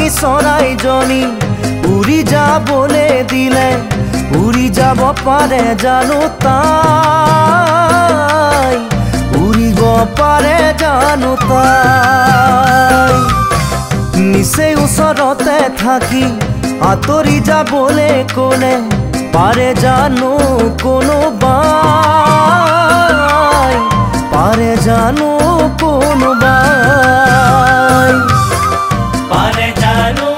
চৰাইজনী উৰি যাবলৈ দিলে উৰি যাব পাৰে জানো তাই উৰিব পাৰে জানো তাই নিচেই ওচৰতে থাকি আঁতৰি যাবলৈ ক'লে পাৰে জানো কোনোবাই পাৰে জানো কোনোবাই পাৰে জানো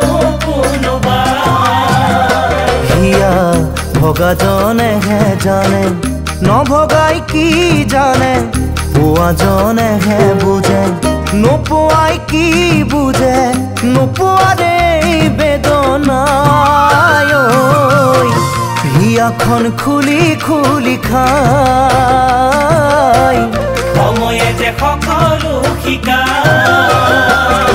কোনোবাই হিয়া ভগাজনেহে জানে নভগাই কি জানে পোৱাজনেহে বুজে নোপোৱাই কি বুজে নোপোৱাৰে বেদনাই হিয়াখন খুলি খুলি খায় সময়ে যে সকলো শিকায়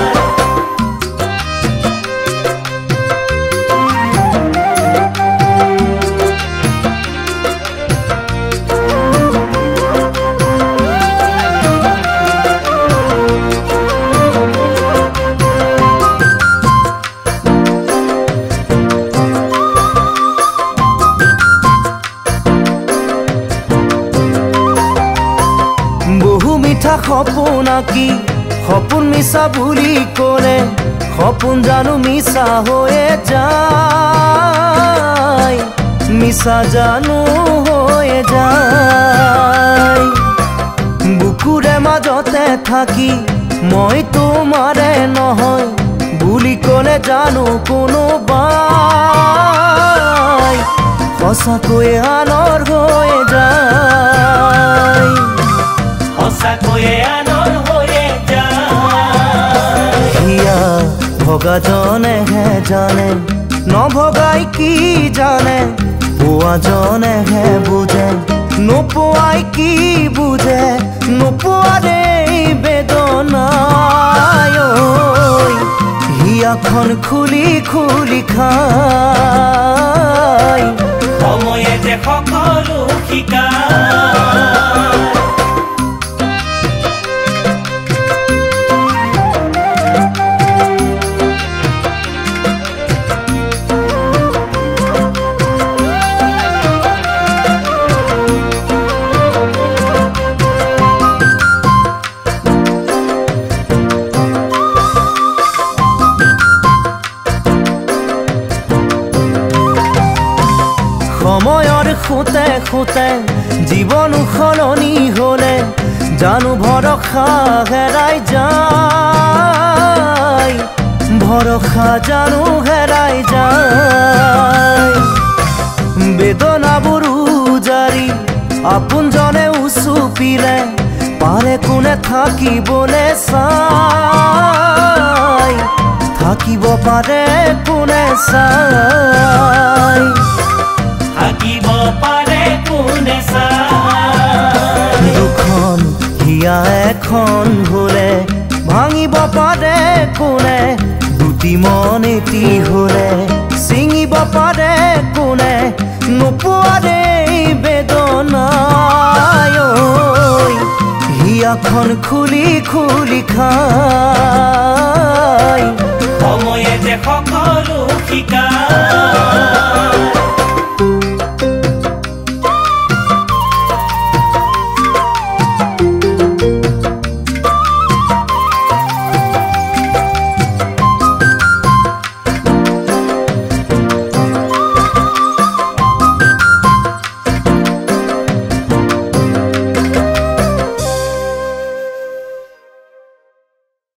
সপোন আঁকি সপোন মিছা বুলি ক'লে সপোন জানো মিছা হৈয়ে যায় মিছা জানো হৈয়ে যায় বুকুৰে মাজতে থাকি মই তোমাৰে নহয় বুলি ক'লে জানো কোনোবাই সঁচাকৈয়ে আনৰ হৈ যায় সঁচাকৈয়ে আনৰ হৈয়ে যায় হিয়া ভগাজনেহে জানে নভগাই কি জানে পোৱাজনেহে বুজে নোপোৱাই কি বুজে নোপোৱাৰে বেদনাই। ঐ সময়ে যে সকলো শিকায় সময়ৰ খুঁতে খুঁতে জীৱন সলনি হ'লে জানো ভৰসা হেৰাই যায় ভৰসা জানো হেৰাই যায় বেদনাবোৰ জাৰি আপোনজনে উচুপিলে পাৰে কোনে থাকিবলৈ চাই থাকিব পাৰে কোনে চাই থাকিব পাৰে কোনে চাই দুখন হিয়া এখন হ'লে ভাঙিব পাৰে কোনে দুটি মন এটি হ'লে ছিঙিব পাৰে কোনে নোপোৱাৰে বেদনাই হিয়াখন খুলি খুলি খায়